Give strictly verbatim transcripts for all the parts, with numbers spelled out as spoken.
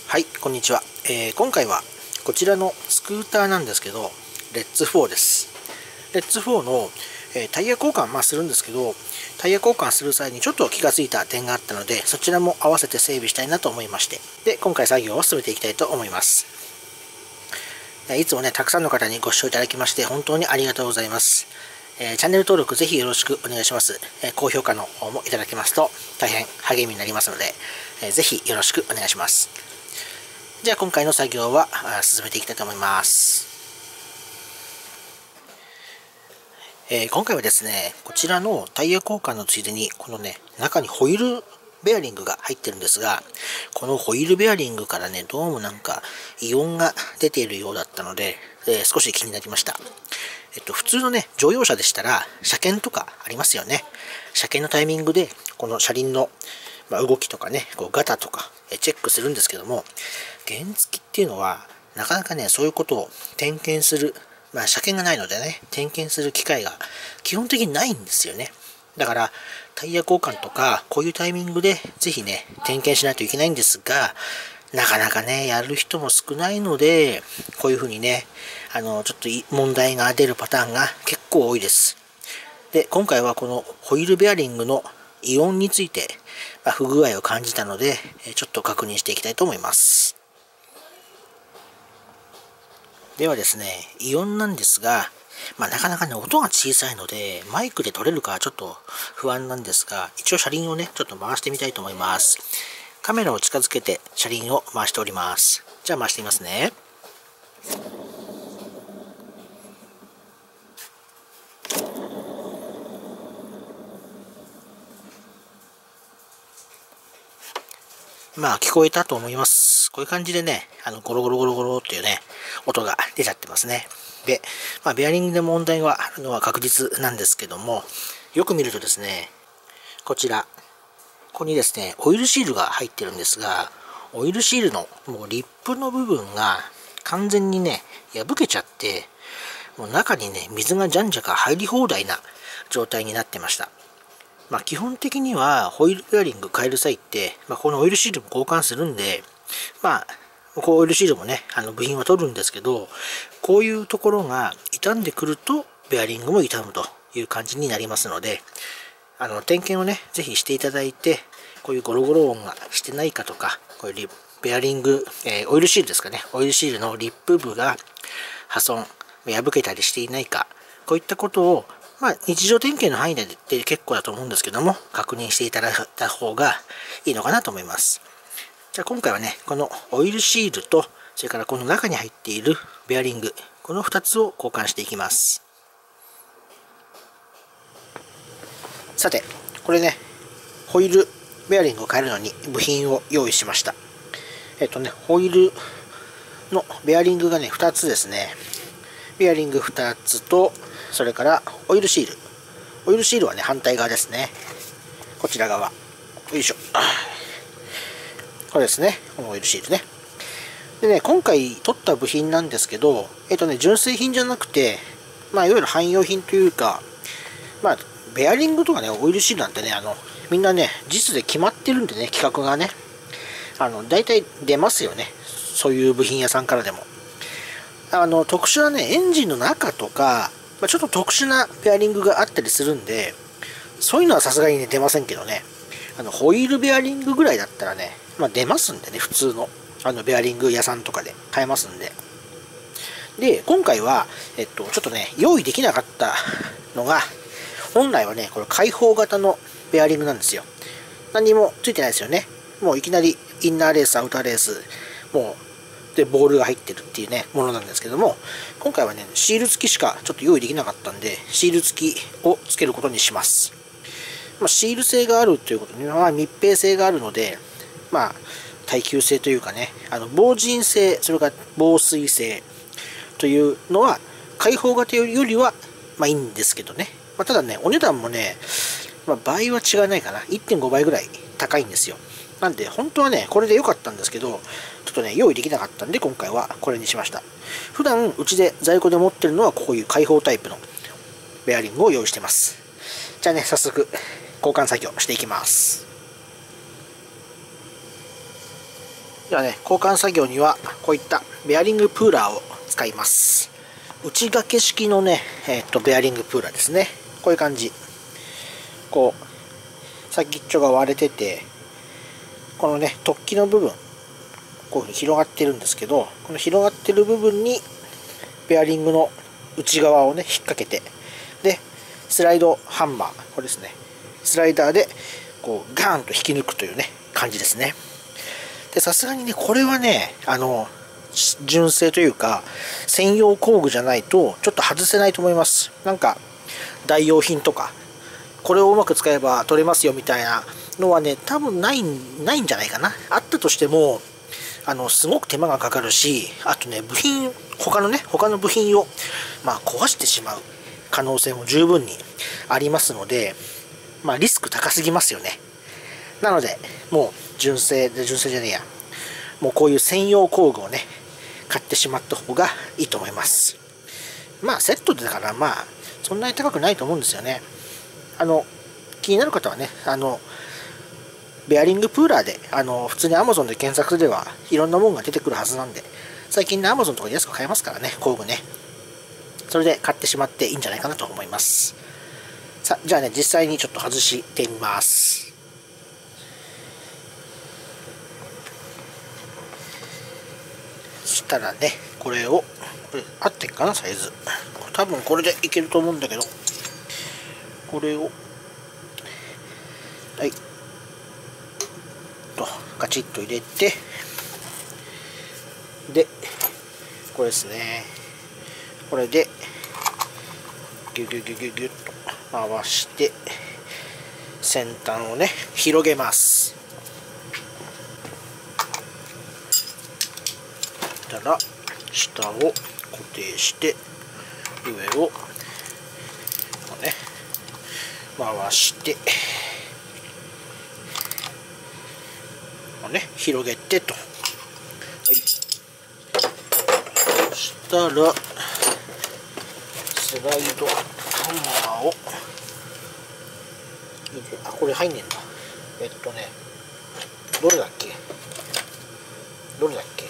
はい、こんにちは。えー今回はこちらのスクーターなんですけど、レッツフォーです。レッツフォーの、えータイヤ交換、まあ、するんですけど、タイヤ交換する際にちょっと気がついた点があったので、そちらも合わせて整備したいなと思いまして、で、今回作業を進めていきたいと思います。いつもね、たくさんの方にご視聴いただきまして、本当にありがとうございます。えーチャンネル登録ぜひよろしくお願いします。えー高評価の方もいただけますと大変励みになりますので、えーぜひよろしくお願いします。じゃあ今回の作業はあ進めていきたいと思います。えー今回はですね、こちらのタイヤ交換のついでに、このね、中にホイールベアリングが入ってるんですが、このホイールベアリングからね、どうもなんか異音が出ているようだったので、えー少し気になりました。えっと、普通のね、乗用車でしたら、車検とかありますよね。車検のタイミングで、この車輪のまあ動きとかね、こうガタとかえチェックするんですけども、原付っていうのは、なかなかね、そういうことを点検する、まあ、車検がないのでね、点検する機会が基本的にないんですよね。だから、タイヤ交換とか、こういうタイミングで、ぜひね、点検しないといけないんですが、なかなかね、やる人も少ないので、こういうふうにね、あの、ちょっと問題が出るパターンが結構多いです。で、今回はこのホイールベアリングの異音について、まあ、不具合を感じたので、ちょっと確認していきたいと思います。ではですね、異音なんですが、まあ、なかなかね、音が小さいので、マイクで撮れるかちょっと不安なんですが、一応車輪をね、ちょっと回してみたいと思います。カメラを近づけて車輪を回しております。じゃあ回してみますね。まあ聞こえたと思います。こういう感じでね、あのゴロゴロゴロゴロっていうね、音が出ちゃってますね。で、まあ、ベアリングで問題があるのは確実なんですけども、よく見るとですね、こちら、ここにですね、オイルシールが入ってるんですが、オイルシールのもうリップの部分が完全にね、破けちゃって、もう中にね、水がじゃんじゃか入り放題な状態になってました。まあ、基本的にはホイールベアリング変える際って、まあ、このオイルシールも交換するんで、まあ、こうオイルシールもね、あの部品は取るんですけど、こういうところが傷んでくると、ベアリングも傷むという感じになりますので、あの点検をね、ぜひしていただいて、こういうゴロゴロ音がしてないかとか、こういうベアリング、えー、オイルシールですかね、オイルシールのリップ部が破損、破けたりしていないか、こういったことをまあ、日常点検の範囲で結構だと思うんですけども、確認していただいた方がいいのかなと思います。じゃあ今回はね、このオイルシールと、それからこの中に入っているベアリング、このふたつを交換していきます。さて、これね、ホイールベアリングを変えるのに部品を用意しました。えっとね、ホイールのベアリングがね、ふたつですね。ベアリングふたつと、それからオイルシール。オイルシールはね、反対側ですね。こちら側。よいしょ。これですね。このオイルシールね。でね、今回取った部品なんですけど、えっとね、純正品じゃなくて、まあ、いわゆる汎用品というか、まあ、ベアリングとかね、オイルシールなんてね、あの、みんなね、実で決まってるんでね、規格がね。あの、大体出ますよね。そういう部品屋さんからでも。あの、特殊なね、エンジンの中とか、まあ、ちょっと特殊なベアリングがあったりするんで、そういうのはさすがにね、出ませんけどね。あの、ホイールベアリングぐらいだったらね、まあ出ますんでね、普通の、あの、ベアリング屋さんとかで買えますんで。で、今回は、えっと、ちょっとね、用意できなかったのが、本来はね、これ開放型のベアリングなんですよ。何もついてないですよね。もういきなりインナーレース、アウターレース、もう、で、ボールが入ってるっていうね、ものなんですけども、今回はね、シール付きしかちょっと用意できなかったんで、シール付きを付けることにします。まあ、シール性があるということに、まあ、密閉性があるので、まあ、耐久性というかね、あの防塵性、それから防水性というのは、開放型よりは、まあいいんですけどね。まあ、ただね、お値段もね、まあ、倍は違わないかな。いってんごばいぐらい高いんですよ。なんで、本当はね、これで良かったんですけど、ちょっとね、用意できなかったんで、今回はこれにしました。普段、うちで在庫で持ってるのは、こういう開放タイプのベアリングを用意してます。じゃあね、早速、交換作業していきます。 ではね、交換作業にはこういったベアリングプーラーを使います。内掛け式のね、えー、っとベアリングプーラーですね。こういう感じ。こう先っちょが割れてて、このね突起の部分こういうふうに広がってるんですけど、この広がってる部分にベアリングの内側をね引っ掛けて、でスライドハンマー、これですね、スライダーでこうガーンと引き抜くというね感じですね。でさすがにねこれはね、あの純正というか専用工具じゃないとちょっと外せないと思います。なんか代用品とかこれをうまく使えば取れますよみたいなのはね多分ないないんじゃないかな。あったとしてもあのすごく手間がかかるし、あとね部品他のね他の部品をまあ壊してしまう可能性も十分にありますので、まあリスク高すぎますよね。なのでもう純正で純正じゃねえやもうこういう専用工具をね買ってしまった方がいいと思います。まあセットだからまあそんなに高くないと思うんですよね。あの気になる方はね、あのベアリングプーラーであの普通に Amazon で検索すればいろんなものが出てくるはずなんで、最近ね Amazon とかで安く買えますからね、工具ね。それで買ってしまっていいんじゃないかなと思います。さあじゃあね実際にちょっと外してみます。そしたらねこれをこれ合ってんかなサイズ、多分これでいけると思うんだけど、これをはいとガチッと入れて、でこれですね、これでギュギュギュギュギュッと回して先端をね広げます。たら下を固定して上をこうね回してこうね広げてと、はい、そしたらスライドハンマーを入れ、あこれ入んねんだ。えっとねどれだっけどれだっけ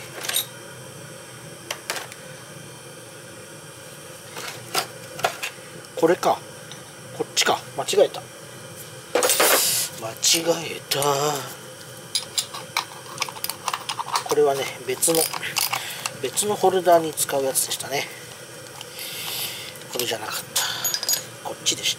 これか、こっちか、間違えた間違えたこれはね別の別のホルダーに使うやつでしたね。これじゃなかった、こっちでした。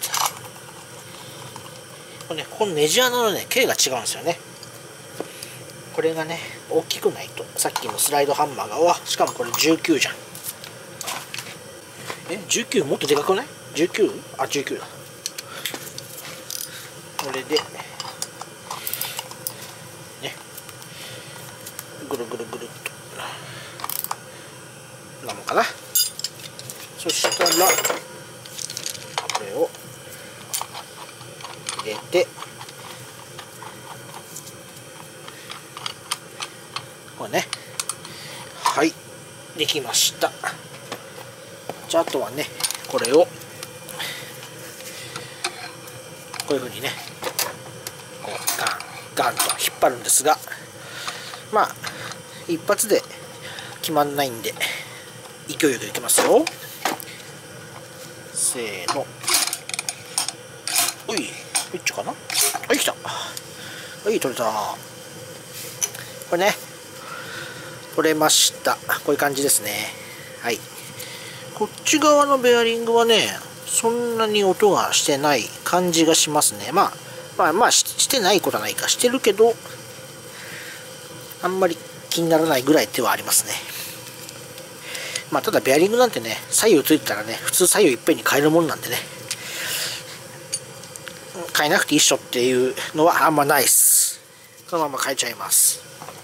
これね、このネジ穴のね径が違うんですよね。これがね大きくないと、さっきのスライドハンマーがわしかもこれじゅうきゅうじゃん。えじゅうきゅうもっとでかくない？ じゅうきゅう？ あじゅうきゅうだ。これでねぐるぐるぐるっとなのかな。そしたらこれを入れてこれね、はいできました。じゃああとはねこれをこういうふうにねこうガンガンと引っ張るんですが、まあ一発で決まんないんで勢いよくいきますよ。せーの、おいこっちかな、はい来た、はい取れた。これね取れました。こういう感じですね。はい、こっち側のベアリングはねそんなに音がしてない感じがしますね。まあまあまあ し, してないことはないか、してるけどあんまり気にならないぐらいではありますね。まあただベアリングなんてね左右ついてたらね普通左右いっぺんに変えるもんなんでね、変えなくていいっしょっていうのはあんまないっす。そのまま変えちゃいます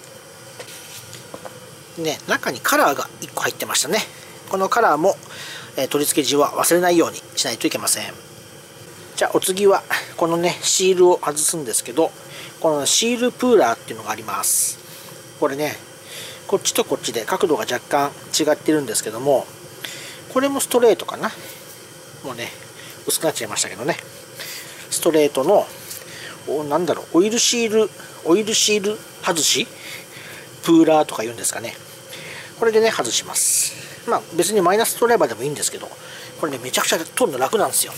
ね。中にカラーがいっこ入ってましたね。このカラーも、えー、取り付け時は忘れないようにしないといけません。じゃあお次はこのねシールを外すんですけど、このシールプーラーっていうのがあります。これねこっちとこっちで角度が若干違ってるんですけども、これもストレートかな、もうね薄くなっちゃいましたけどね、ストレートのおなんだろうオイルシールオイルシール外しプーラーとか言うんですかね。これでね、外します。まあ別にマイナスドライバーでもいいんですけど、これね、めちゃくちゃ取るの楽なんですよ。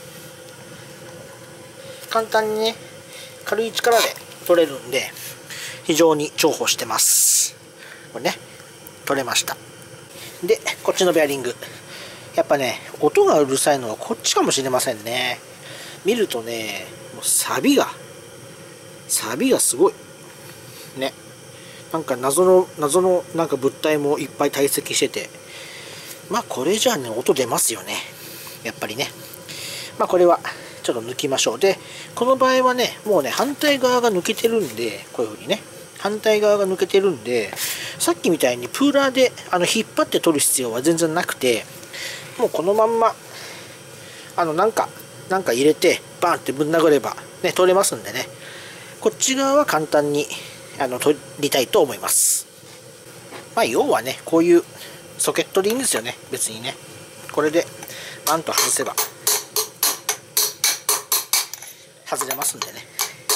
簡単にね、軽い力で取れるんで、非常に重宝してます。これね、取れました。で、こっちのベアリング。やっぱね、音がうるさいのはこっちかもしれませんね。見るとね、もう錆が、錆がすごい。ね。なんか謎の、謎のなんか物体もいっぱい堆積してて、まあこれじゃあね、音出ますよね。やっぱりね。まあこれはちょっと抜きましょう。で、この場合はね、もうね、反対側が抜けてるんで、こういう風にね、反対側が抜けてるんで、さっきみたいにプーラーであの引っ張って取る必要は全然なくて、もうこのまんま、あの、なんか、なんか入れて、バーンってぶん殴れば、ね、取れますんでね、こっち側は簡単に、あの、取りたいと思います。まあ、要はね、こういうソケットでいいんですよね、別にね。これで、バンと外せば、外れますんでね。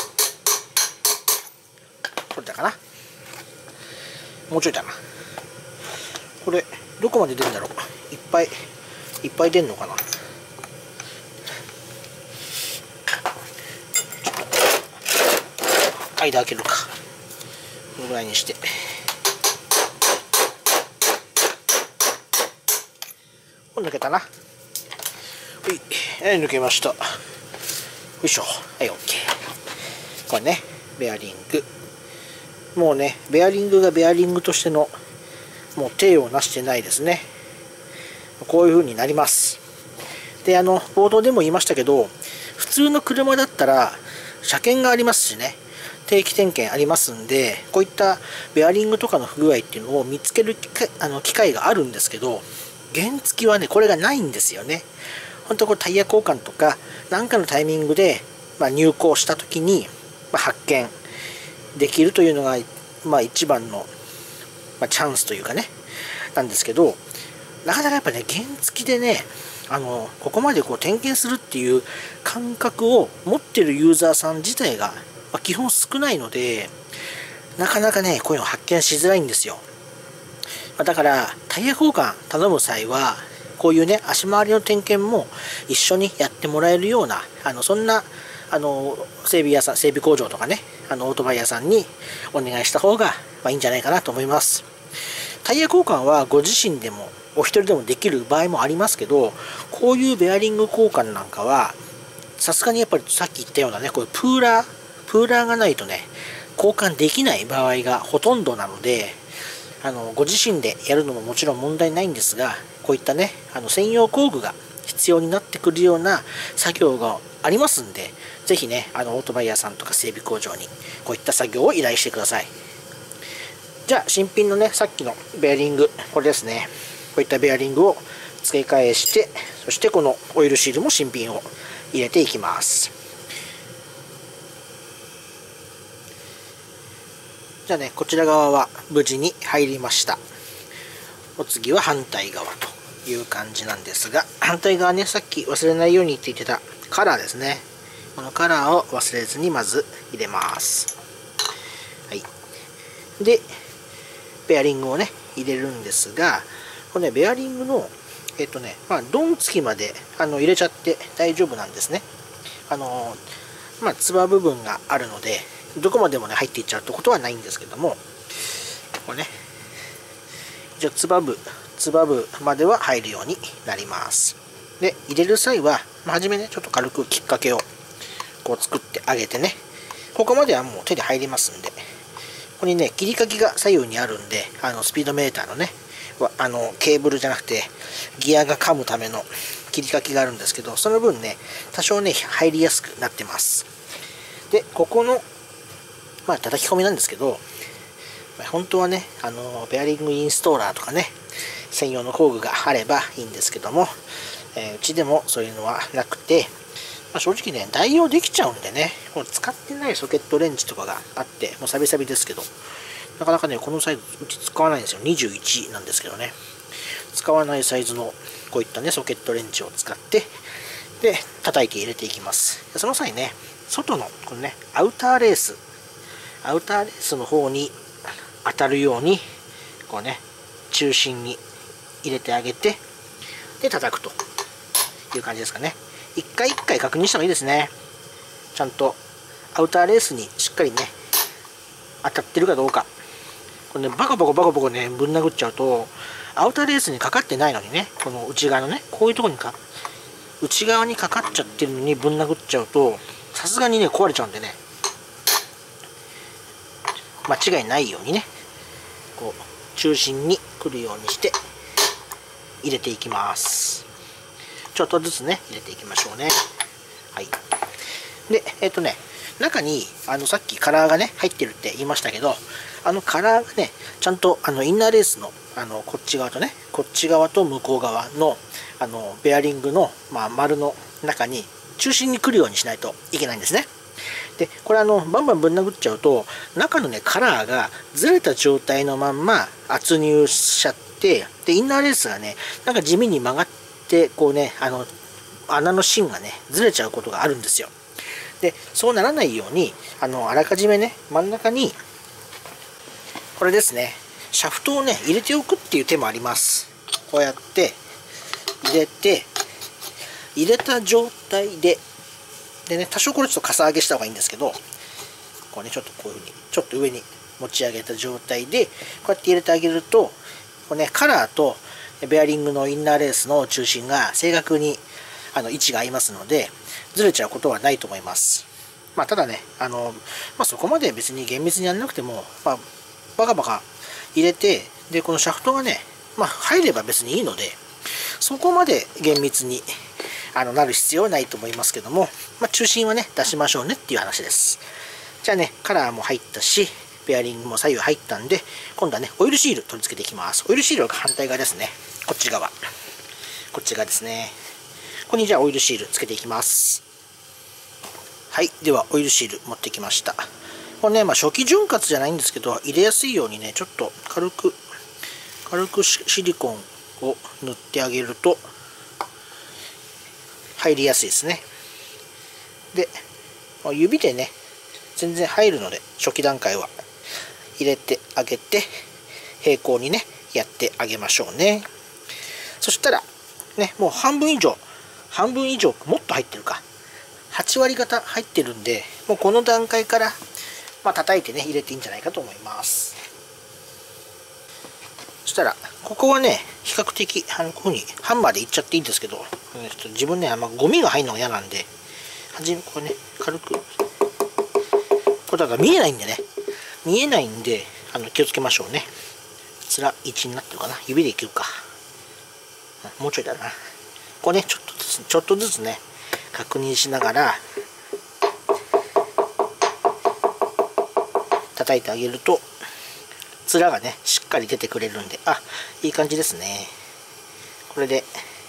取れたかな？もうちょいだな。これ、どこまで出るんだろう？いっぱい、いっぱい出んのかな？間開けるか。このぐらいにして。これ抜けたな。はい、はい、抜けました。よいしょ。はい、OK。これね、ベアリング。もうね、ベアリングがベアリングとしての、もう手をなしてないですね。こういう風になります。で、あの、冒頭でも言いましたけど、普通の車だったら、車検がありますしね、定期点検ありますんで、こういったベアリングとかの不具合っていうのを見つける機会、あの機会があるんですけど、原付はね、これがないんですよね。本当これタイヤ交換とか、何かのタイミングで、まあ、入庫した時に、まあ、発見できるというのが、まあ、一番の、まあ、チャンスというかね、なんですけど、なかなかやっぱね、原付でね、あの、ここまでこう点検するっていう感覚を持ってるユーザーさん自体が、まあ、基本少ないので、なかなかね、こういうのを発見しづらいんですよ。まあ、だから、タイヤ交換頼む際は、こういうね、足回りの点検も一緒にやってもらえるような、あの、そんな、あの、整備屋さん、整備工場とかね、あの、オートバイ屋さんにお願いした方が、まあ、いいんじゃないかなと思います。タイヤ交換はご自身でも、お一人でもできる場合もありますけど、こういうベアリング交換なんかは、さすがにやっぱりさっき言ったようなね、こういうプーラー、プーラーがないとね、交換できない場合がほとんどなので、あの、ご自身でやるのももちろん問題ないんですが、こういったね、あの専用工具が必要になってくるような作業がありますんで、ぜひね、あの、オートバイ屋さんとか整備工場にこういった作業を依頼してください。じゃあ、新品のね、さっきのベアリング、これですね。こういったベアリングを付け替えして、そしてこのオイルシールも新品を入れていきます。じゃあね、こちら側は無事に入りました。お次は反対側という感じなんですが、反対側ね、さっき忘れないようにって言ってたカラーですね。このカラーを忘れずにまず入れます。はい。で、ベアリングをね、入れるんですが、これね、ベアリングの、えっとね、まあ、ドン付きまであの入れちゃって大丈夫なんですね。あの、まあ、つば部分があるので、どこまでもね、入っていっちゃうってことはないんですけども、これね、じゃあ、つば部、つば部までは入るようになります。で、入れる際は、まあ、初めね、ちょっと軽くきっかけをこう作ってあげてね、ここまではもう手で入りますんで、ここにね、切り欠きが左右にあるんで、あの、スピードメーターのね、あのケーブルじゃなくてギアが噛むための切り欠きがあるんですけど、その分ね多少ね入りやすくなってます。でここのまあ叩き込みなんですけど、本当はねあのベアリングインストーラーとかね専用の工具があればいいんですけども、えー、うちでもそういうのはなくて、まあ、正直ね代用できちゃうんでね、この使ってないソケットレンチとかがあって、もうサビサビですけど、なかなかね、このサイズ、うち使わないんですよ。にじゅういちなんですけどね。使わないサイズの、こういったね、ソケットレンチを使って、で、叩いて入れていきます。その際ね、外の、このね、アウターレース、アウターレースの方に、 当たるようにこうね中心に入れてあげて、で叩くという感じですかね。一回一回確認した方がいいですね。ちゃんとアウターレースにしっかりね当たってるかどうか。これねバカバカバカバカねぶん殴っちゃうと、アウターレースにかかってないのにね、この内側のねこういうところにか内側にかかっちゃってるのにぶん殴っちゃうと、さすがにね壊れちゃうんでね、間違いないようにねこう中心に来るようにして入れていきます。ちょっとずつね入れていきましょうね。はい。でえっとね中にあのさっきカラーがね入ってるって言いましたけど、あのカラーがねちゃんとあのインナーレースのあのこっち側とねこっち側と向こう側のあのベアリングの、まあ、丸の中に中心に来るようにしないといけないんですね。でこれあのバンバンぶん殴っちゃうと、中のねカラーがずれた状態のまんま圧入しちゃって、でインナーレースがねなんか地味に曲がってこうねあの穴の芯がねずれちゃうことがあるんですよ。でそうならないようにあのあらかじめね真ん中にこれですねシャフトをね入れておくっていう手もあります。こうやって入れて、入れた状態ででね多少これちょっとかさ上げした方がいいんですけど、こうねちょっとこういうふうにちょっと上に持ち上げた状態でこうやって入れてあげると、こうねカラーとベアリングのインナーレースの中心が正確にあの位置が合いますので、ずれちゃうことはないと思います。まあ、ただねあの、まあ、そこまで別に厳密にやらなくても、まあ、バカバカ入れて、でこのシャフトがね、まあ、入れば別にいいので、そこまで厳密にあのなる必要はないと思いますけども、まあ、中心はね出しましょうねっていう話です。じゃあねカラーも入ったしベアリングも左右入ったんで、今度はねオイルシール取り付けていきます。オイルシールは反対側ですね。こっち側こっち側ですね。ここにじゃあオイルシールつけていきます。はい、ではオイルシール持ってきました。これね、まあ、初期潤滑じゃないんですけど、入れやすいようにねちょっと軽く軽くシリコンを塗ってあげると入りやすいですね。で指でね全然入るので、初期段階は入れてあげて平行にねやってあげましょうね。そしたらねもう半分以上半分以上もっと入ってるかはちわり方入ってるんで、もうこの段階からまあ叩いてね入れていいんじゃないかと思います。そしたらここはね比較的あのこういうふうにハンマーでいっちゃっていいんですけど、ちょっと自分ねあんまゴミが入るのが嫌なんで、はじめこれね軽く、これだから見えないんでね見えないんであの気をつけましょうね。面いちになってるかな、指でいけるか、もうちょいだな。こうねちょっとずつちょっとずつね確認しながら叩いてあげると面がねしっかり出てくれるんで、あいい感じですね。これで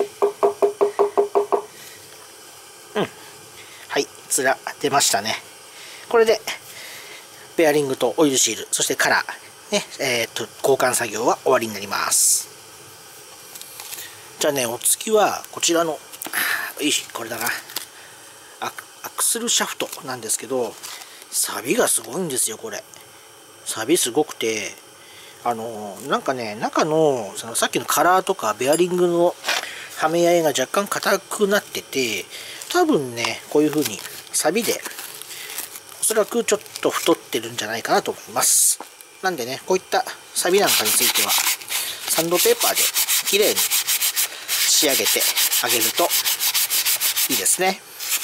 うんはい面出ましたね。これでベアリングとオイルシール、そしてカラーねえー、っと交換作業は終わりになります。じゃあねお次はこちらのよいしこれだなアクスルシャフトなんですけど、錆びがすごいんですよ。これ錆びすごくて、あのなんかね中のそのさっきのカラーとかベアリングのはめ合いが若干硬くなってて、多分ねこういう風に錆びでおそらくちょっと太ってるんじゃないかなと思います。なんでねこういった錆びなんかについてはサンドペーパーで綺麗に仕上げてあげるといいですね。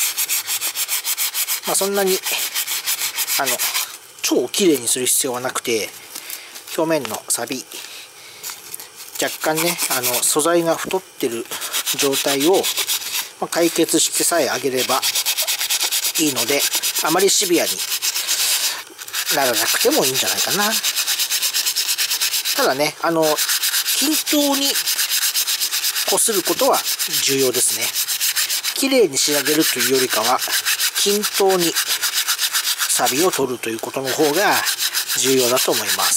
まあそんなにあの超綺麗にする必要はなくて、表面の錆び若干ねあの素材が太ってる状態を、まあ、解決してさえあげればいいので、あまりシビアにならなくてもいいんじゃないかな。ただねあの均等にこすることは重要ですね。綺麗に仕上げるというよりかは均等に錆びを取るということの方が重要だと思います。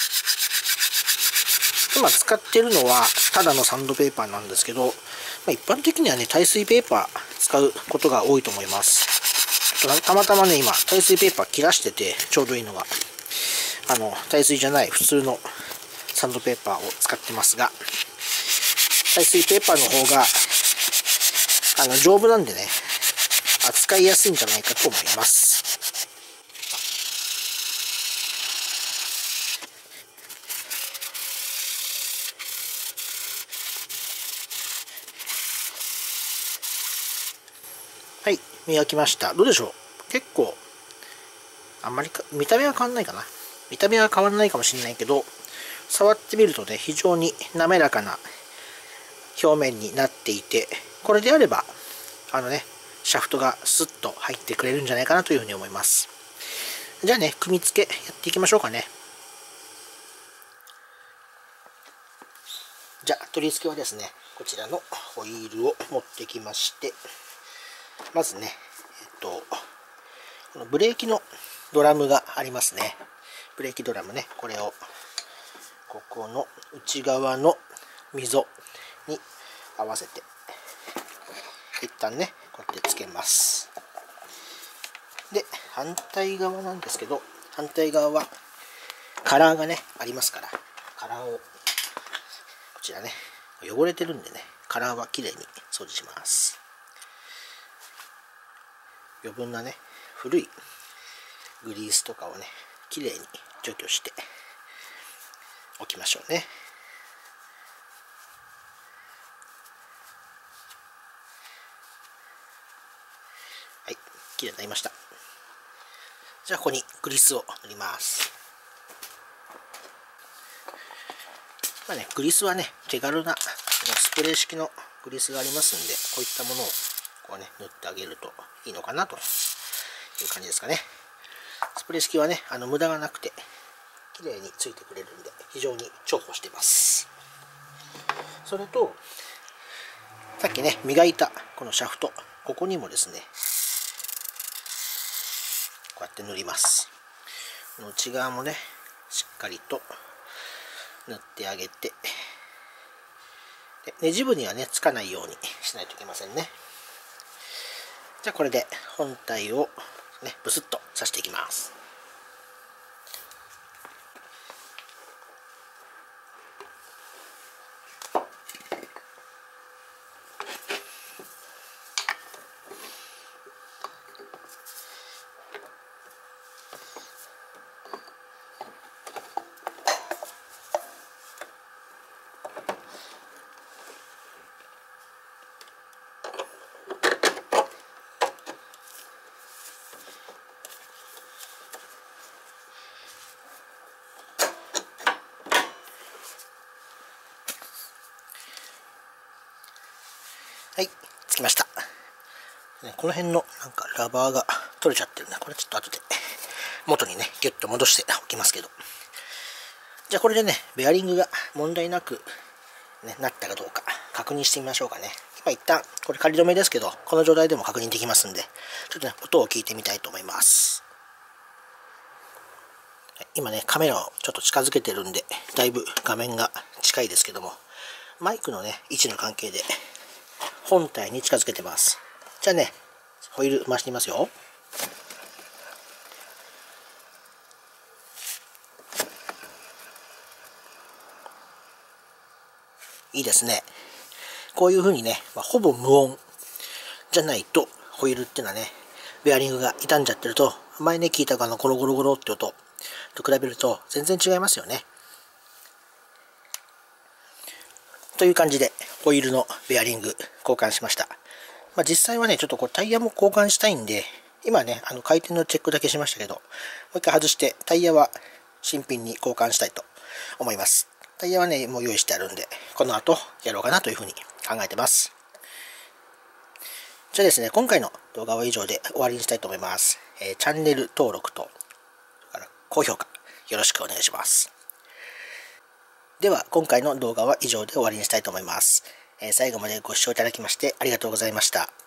今使ってるのはただのサンドペーパーなんですけど、まあ、一般的にはね耐水ペーパー使うことが多いと思います。たまたまね今耐水ペーパー切らしててちょうどいいのがあの耐水じゃない普通のサンドペーパーを使ってますが、耐水ペーパーの方があの丈夫なんでね、扱いやすいんじゃないかと思います。はい、磨きました。どうでしょう。結構あんまりか見た目は変わんないかな。見た目は変わらないかもしれないけど、触ってみるとね、非常に滑らかな表面になっていて、これであればあのねシャフトがスッと入ってくれるんじゃないかなというふうに思います。じゃあね、組み付けやっていきましょうかね。じゃあ取り付けはですね、こちらのホイールを持ってきまして、まずね、えっとこのブレーキのドラムがありますね。ブレーキドラムね、これをここの内側の溝に合わせて一旦ねこうやってつけます。で反対側なんですけど、反対側はカラーがねありますから、カラーをこちらね、汚れてるんでね、カラーはきれいに掃除します。余分なね古いグリースとかをねきれいに除去しておきましょうね。はい、きれいになりました。じゃあここにグリスを塗ります。まあね、グリスはね手軽なスプレー式のグリスがありますんで、こういったものをこうね塗ってあげるといいのかなという感じですかね。スプレー式はね、あの無駄がなくて綺麗についてくれるんで非常に重宝しています。それとさっきね磨いたこのシャフト、ここにもですねこうやって塗ります。この内側もねしっかりと塗ってあげて、でネジ部にはねつかないようにしないといけませんね。じゃあこれで本体をねブスッと刺していきます。はい、つきました。この辺のなんかラバーが取れちゃってるね。これちょっと後で元にねギュッと戻しておきますけど、じゃあこれでねベアリングが問題なく、ね、なったかどうか確認してみましょうかね。今一旦これ仮止めですけど、この状態でも確認できますんで、ちょっとね音を聞いてみたいと思います。今ねカメラをちょっと近づけてるんでだいぶ画面が近いですけども、マイクのね位置の関係で本体に近づけてます。じゃあねホイール回してみますよ。いいですね。こういう風にね、まあ、ほぼ無音じゃないとホイールっていうのはねベアリングが傷んじゃってると、前ね聞いたあのゴロゴロゴロって音と比べると全然違いますよね。という感じでホイールのベアリング交換しました。まあ、実際はねちょっとこうタイヤも交換したいんで、今ねあの回転のチェックだけしましたけど、もう一回外してタイヤは新品に交換したいと思います。タイヤはねもう用意してあるんで、この後やろうかなというふうに考えてます。じゃあですね、今回の動画は以上で終わりにしたいと思います。えー、チャンネル登録と高評価よろしくお願いします。では今回の動画は以上で終わりにしたいと思います。えー、最後までご視聴いただきましてありがとうございました。